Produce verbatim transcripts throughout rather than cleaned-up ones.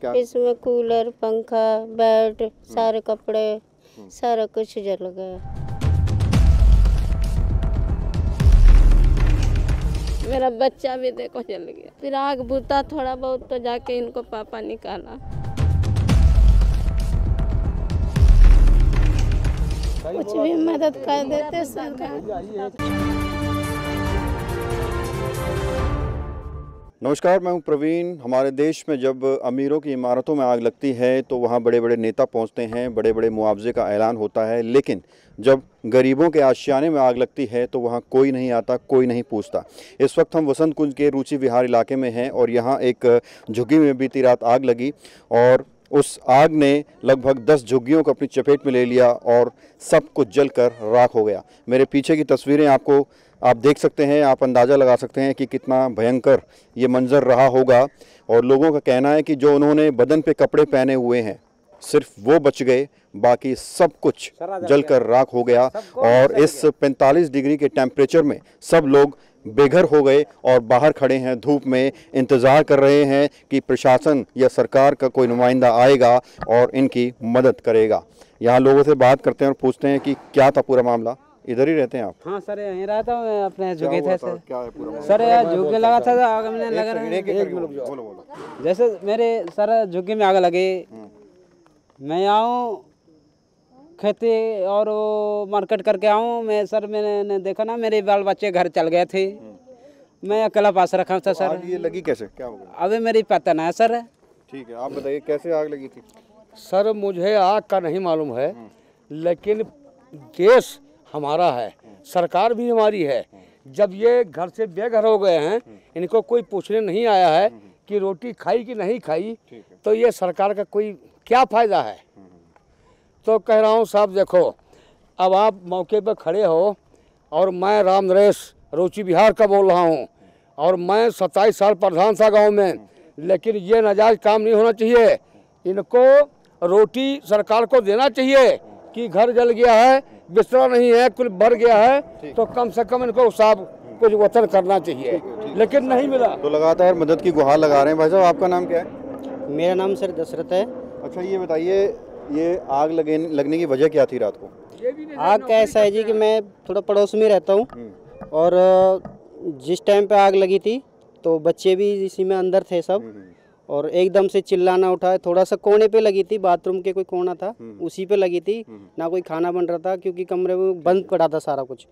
क्या? इसमें कूलर, पंखा, बेड, सारे कपड़े, सारा कुछ जल गया। मेरा बच्चा भी देखो जल गया। फिर आग बुता थोड़ा बहुत तो जाके इनको पापा निकाला। कुछ भी मदद कर देते सरकार। नमस्कार, मैं हूं प्रवीण। हमारे देश में जब अमीरों की इमारतों में आग लगती है तो वहां बड़े बड़े नेता पहुंचते हैं, बड़े बड़े मुआवजे का ऐलान होता है, लेकिन जब गरीबों के आशियाने में आग लगती है तो वहां कोई नहीं आता, कोई नहीं पूछता। इस वक्त हम वसंत कुंज के रुचि विहार इलाके में हैं और यहाँ एक झुग्गी में बीती रात आग लगी और उस आग ने लगभग दस झुग्गियों को अपनी चपेट में ले लिया और सब कुछ जलकर राख हो गया। मेरे पीछे की तस्वीरें आपको आप देख सकते हैं, आप अंदाज़ा लगा सकते हैं कि कितना भयंकर ये मंजर रहा होगा। और लोगों का कहना है कि जो उन्होंने बदन पे कपड़े पहने हुए हैं सिर्फ वो बच गए, बाकी सब कुछ जलकर राख हो गया। और इस पैंतालीस डिग्री के टेम्परेचर में सब लोग बेघर हो गए और बाहर खड़े हैं धूप में, इंतज़ार कर रहे हैं कि प्रशासन या सरकार का कोई नुमाइंदा आएगा और इनकी मदद करेगा। यहाँ लोगों से बात करते हैं और पूछते हैं कि क्या था पूरा मामला। इधर ही रहते हैं आप? हाँ सर, यहीं रहता हूँ मैं, अपने झुके थे सर। क्या है पूरा मामला? सर यार झुके लगा था, आग में लगा रहा है। जैसे मेरे सर झुग्गी में आग लगी, मैं आऊँ खेती और मार्केट करके आऊँ मैं सर, मैंने देखा ना मेरे बाल बच्चे घर चल गए थे, मैं अकेला पास रखा था सर। आग ये लगी कैसे, क्या हो गया? अभी मेरी पता ना है सर। ठीक है, आप बताइए कैसे आग लगी थी? सर मुझे आग का नहीं मालूम है, लेकिन देश हमारा है, सरकार भी हमारी है। जब ये घर से बेघर हो गए हैं, इनको कोई पूछने नहीं आया है कि रोटी खाई कि नहीं खाई, तो ये सरकार का कोई क्या फ़ायदा है। तो कह रहा हूँ साहब देखो, अब आप मौके पर खड़े हो और मैं राम नरेश रुचि विहार का बोल रहा हूँ और मैं सत्ताईस साल प्रधान था गाँव में, लेकिन ये नाजायज़ काम नहीं होना चाहिए। इनको रोटी सरकार को देना चाहिए कि घर जल गया है, बिस्तरा नहीं है, कुल भर गया है, तो कम से कम इनको साहब कुछ वतन करना चाहिए, लेकिन नहीं मिला। तो लगातार मदद की गुहार लगा रहे हैं। भाई साहब आपका नाम क्या है? मेरा नाम सर दशरथ है। अच्छा ये बताइए, ये आग लगे लगने की वजह क्या थी रात को? आग का ऐसा है जी कि मैं थोड़ा पड़ोस में रहता हूँ और जिस टाइम पे आग लगी थी तो बच्चे भी इसी में अंदर थे सब, और एकदम से चिल्लाना उठा। थोड़ा सा कोने पे लगी थी, बाथरूम के कोई कोना था उसी पे लगी थी, ना कोई खाना बन रहा था क्योंकि कमरे में बंद पड़ा था सारा कुछ।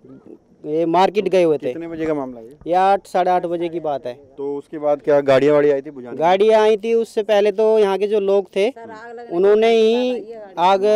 ये मार्केट गए हुए थे। कितने बजे का मामला है ये? आठ साढ़े आठ बजे की बात है। तो उसके बाद क्या गाड़ियाँ वाड़ी आई थी बुझाने? गाड़ियाँ आई थी, उससे पहले तो यहाँ के जो लोग थे उन्होंने ही आग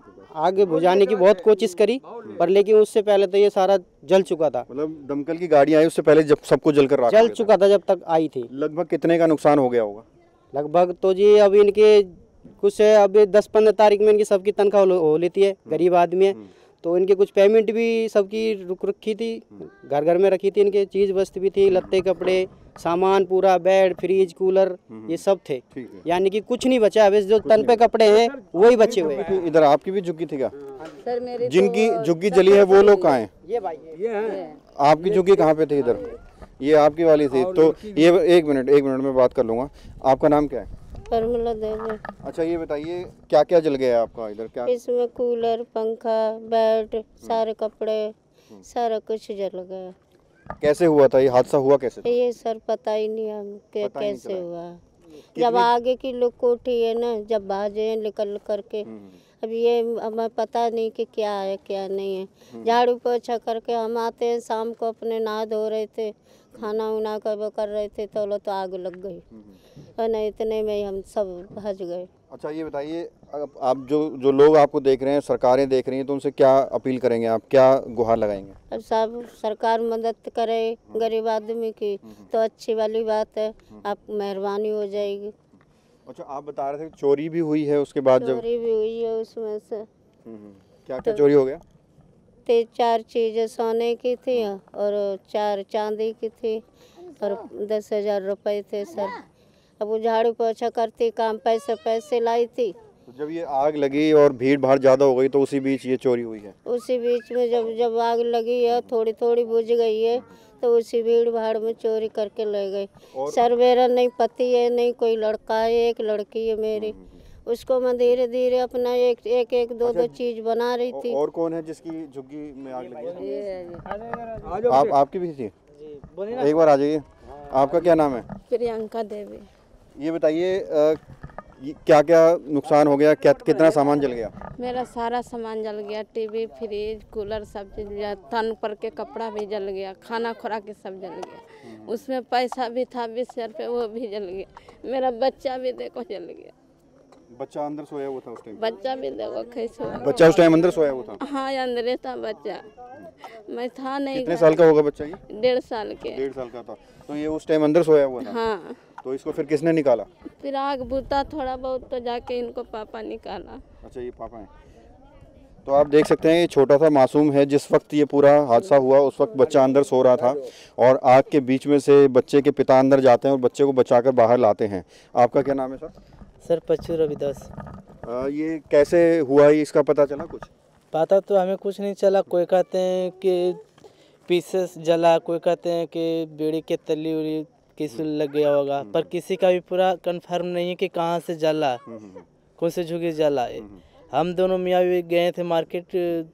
आग बुझाने की बहुत कोशिश करी, पर लेकिन उससे पहले तो ये सारा जल चुका था। मतलब दमकल की गाड़ी आई उससे पहले जब सबको जलकर राख जल चुका था जब तक आई थी। लगभग कितने का नुकसान हो गया होगा? लगभग तो जी अभी इनके कुछ है, अभी दस पंद्रह तारीख में इनकी सबकी तनख्वाह हो लेती है, गरीब आदमी है, तो इनके कुछ पेमेंट भी सबकी रुक रखी थी, घर घर में रखी थी, इनके चीज़ वस्तु भी थी, लत्ते कपड़े सामान पूरा, बेड फ्रिज कूलर ये सब थे, यानी कि कुछ नहीं बचा। अब जो तन पे कपड़े हैं वही बचे हुए हैं। इधर आपकी भी झुग्गी थी क्या? सर मेरी जिनकी झुग्गी जली है वो लोग कहाँ हैं? ये भाई ये है। आपकी झुग्गी कहाँ पे थी? इधर ये आपकी वाली थी। तो ये एक मिनट एक मिनट में बात कर लूँगा। आपका नाम क्या है? फॉर्मूला देवी। अच्छा ये बताइए क्या क्या जल गया आपका इधर? क्या इसमें कूलर, पंखा, बेड, सारे कपड़े, सारा कुछ जल गया। कैसे हुआ था ये हादसा? हुआ कैसे था? ये सर पता ही नहीं हम के पता ही नहीं कैसे चला। हुआ। जब आगे की लोग कोठी है ना, जब भाजे निकल करके, अब ये हमें पता नहीं कि क्या है क्या नहीं है। झाड़ू पोछा करके हम आते हैं शाम को, अपने नहा धो रहे थे, खाना उना कर वो कर रहे थे, तो तो आग लग गई और नहीं इतने में हम सब भज गए। अच्छा ये बताइए, आप जो जो लोग आपको देख रहे हैं, सरकारें देख रही हैं, तो उनसे क्या अपील करेंगे आप, क्या गुहार लगाएंगे? अब सब सरकार मदद करे गरीब आदमी की तो अच्छी वाली बात है, आप मेहरबानी हो जाएगी। अच्छा आप बता रहे थे चोरी भी हुई है उसके बाद? जब चोरी भी हुई है उसमें से क्या क्या चोरी हो गया? ते चार चीज़ें सोने की थी और चार चांदी की थी और दस हजार रुपये थे सर। अब वो झाड़ू पोछा करती काम, पैसे पैसे लाई थी। तो जब ये आग लगी और भीड़ भाड़ ज़्यादा हो गई तो उसी बीच ये चोरी हुई है? उसी बीच में जब जब आग लगी है, थोड़ी थोड़ी बुझ गई है, तो उसी भीड़ भाड़ में चोरी करके ले गए। सर मेरा नहीं पति है, नहीं कोई लड़का है, एक लड़की है मेरी। उसको मैं धीरे धीरे अपना एक एक, एक दो दो चीज बना रही थी। और कौन है जिसकी झुग्गी में आग लगी? आप आपकी भी थी? एक बार आ जाइए। आपका क्या नाम है? प्रियंका देवी। ये बताइए क्या क्या नुकसान हो गया, क्या कितना सामान जल गया? मेरा सारा सामान जल गया, टीवी, फ्रिज, कूलर सब चीज जल गया। तन पर के कपड़ा भी जल गया, खाना खुराक सब जल गया। उसमें पैसा भी था बीस हजार रुपये, वो भी जल गया। मेरा बच्चा भी देखो जल गया। बच्चा अंदर सोया हुआ था उस टाइम? बच्चा भी देखो कैसे हुआ। बच्चा उस टाइम अंदर सोया हुआ था? हाँ अंदर था बच्चा, मैं था नहीं। कितने साल का होगा बच्चा ये? डेढ़ साल के। डेढ़ साल का था, तो ये उस टाइम अंदर सोया हुआ था? हाँ। तो इसको फिर किसने निकाला? फिर आग बुता थोड़ा बहुत तो जाके इनको पापा निकाला। अच्छा ये पापा हैं। तो आप देख सकते हैं ये छोटा सा मासूम है। जिस वक्त ये पूरा हादसा हुआ उस वक्त बच्चा अंदर सो रहा था और आग के बीच में से बच्चे के पिता अंदर जाते हैं और बच्चे को बचाकर बाहर लाते हैं। आपका क्या नाम है सर? सर पच्चू रविदास। ये कैसे हुआ, इसका पता चला कुछ? पता तो हमें कुछ नहीं चला। कोई कहते हैं कि पीसेस जला, कोई कहते हैं कि बेड़ी के तली उली किसी लग गया होगा, पर किसी का भी पूरा कंफर्म नहीं है कि कहाँ से जला, कौन से झुग्गी जला। हम दोनों मियाँ भी गए थे मार्केट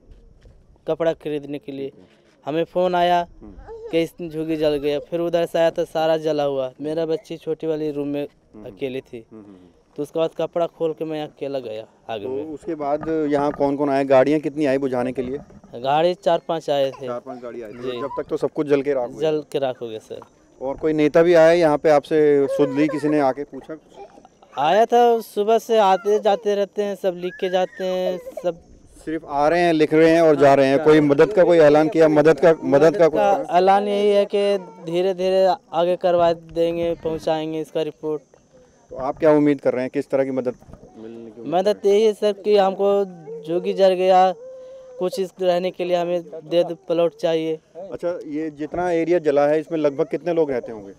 कपड़ा खरीदने के लिए। हमें फ़ोन आया कि इस झुग्गी जल गया। फिर उधर से आया तो सारा जला हुआ। मेरा बच्ची छोटी वाली रूम में अकेली थी, तो उसके बाद कपड़ा खोल के मैं अकेला गया आगे तो में। उसके बाद यहाँ कौन कौन आए? गाड़ियाँ कितनी आई बुझाने के लिए? गाड़ी चार पांच आए थे। चार पांच गाड़ी आई थी। जब तक तो सब कुछ जल के राख हो गया। जल के राख हो गया सर। और कोई नेता भी आया यहाँ पे, आपसे सुध ली किसी ने आके पूछा? आया था, सुबह से आते जाते रहते हैं, सब लिख के जाते हैं। सब सिर्फ आ रहे हैं, लिख रहे हैं और जा रहे हैं। कोई मदद का कोई ऐलान किया? मदद का मदद का कुछ ऐलान यही है कि धीरे धीरे आगे करवा देंगे, पहुंचाएंगे इसका रिपोर्ट। तो आप क्या उम्मीद कर रहे हैं, किस तरह की मदद मिलने की? मदद यही है सर कि हमको झुग्गी जल गया, कुछ इस रहने के लिए हमें दे दो, प्लॉट चाहिए। अच्छा ये जितना एरिया जला है इसमें लगभग कितने लोग रहते होंगे?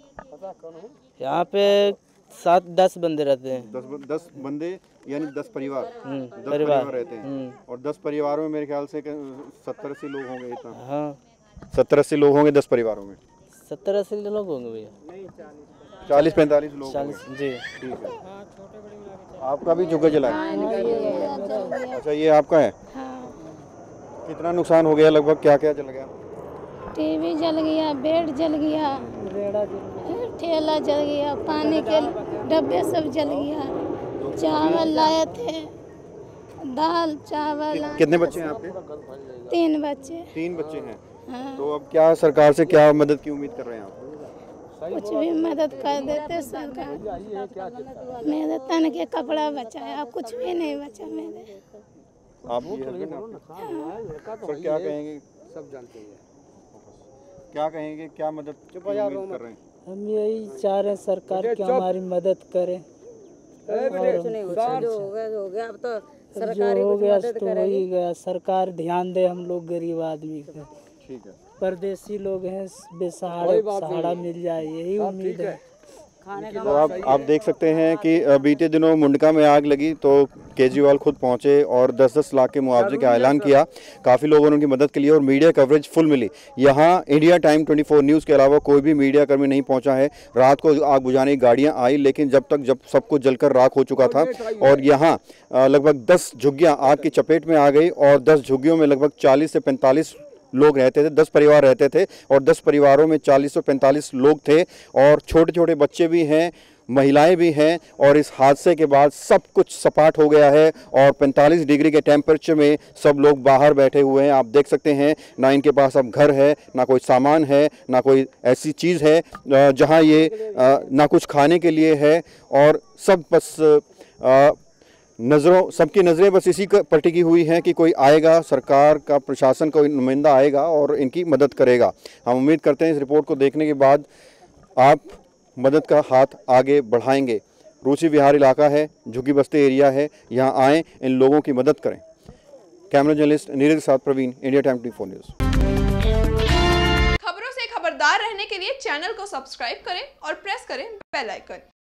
यहाँ पे सात दस बंदे रहते हैं। दस दस बंदे यानी दस परिवार? दस परिवार परिवार रहते हैं। और दस परिवारों में मेरे ख्याल से सत्तर अस्सी लोग होंगे। इतना? हाँ सत्तर अस्सी लोग होंगे दस परिवारों में। सत्तर अस्सी लोग होंगे भैया। चालीस पैंतालीस लोग चालीस जी। ठीक है। आपका भी झुग्गा जला है? अच्छा ये आपका है? कितना नुकसान हो गया लगभग, क्या क्या जल गया? टीवी जल गया, बेड जल गया, ठेला जल गया, पानी के डब्बे सब जल गया, चावल लाए थे, दाल चावल। कितने बच्चे हैं आपके? तीन बच्चे। तीन बच्चे हैं। हाँ। तो अब क्या सरकार से क्या मदद की उम्मीद कर रहे हैं आप? कुछ भी मदद कर देते सरकार। मेरे तन के कपड़ा बचाया, कुछ भी नहीं बचा मेरे। आप ये हस्बैंड आपके? सर क्या कहेंगे? सब जानते हैं। क्या कहेंगे, क्या मदद की उम्मीद कर रहे हैं? हम यही चाह रहे हैं सरकार की हमारी मदद करे। जो हो गया हो गया, अब तो सरकार हो गया तो हो ही गया। सरकार ध्यान दे हम लोग गरीब आदमी का। ठीक है। परदेसी लोग हैं, बेसहारा सहारा मिल जाए यही उम्मीद है। तो आप आप देख सकते हैं कि बीते दिनों मुंडका में आग लगी तो केजरीवाल खुद पहुंचे और दस दस लाख के मुआवजे का ऐलान किया। काफ़ी लोगों ने उनकी मदद के लिए और मीडिया कवरेज फुल मिली। यहाँ इंडिया टाइम चौबीस न्यूज़ के अलावा कोई भी मीडिया कर्मी नहीं पहुंचा है। रात को आग बुझाने की गाड़ियां आई, लेकिन जब तक जब सब कुछ जलकर राख हो चुका था और यहाँ लगभग दस झुग्गियाँ आग की चपेट में आ गई और दस झुग्गियों में लगभग चालीस से पैंतालीस लोग रहते थे। दस परिवार रहते थे और दस परिवारों में चालीस से पैंतालीस लोग थे और छोटे छोटे बच्चे भी हैं, महिलाएं भी हैं। और इस हादसे के बाद सब कुछ सपाट हो गया है और पैंतालीस डिग्री के टेम्परेचर में सब लोग बाहर बैठे हुए हैं। आप देख सकते हैं ना इनके पास अब घर है, ना कोई सामान है, ना कोई ऐसी चीज़ है जहां ये ना कुछ खाने के लिए है और सब बस नज़रों सबकी नज़रें बस इसी पर टिकी हुई हैं कि कोई आएगा, सरकार का प्रशासन कोई नुमाइंदा आएगा और इनकी मदद करेगा। हम उम्मीद करते हैं इस रिपोर्ट को देखने के बाद आप मदद का हाथ आगे बढ़ाएंगे। रूसी विहार इलाका है, झुग्गी बस्ती एरिया है, यहाँ आएँ, इन लोगों की मदद करें। कैमरा जर्नलिस्ट नीरज के साथ प्रवीण, इंडिया टाइम चौबीस न्यूज़। खबरों से खबरदार रहने के लिए चैनल को सब्सक्राइब करें और प्रेस करें बेल आइकन।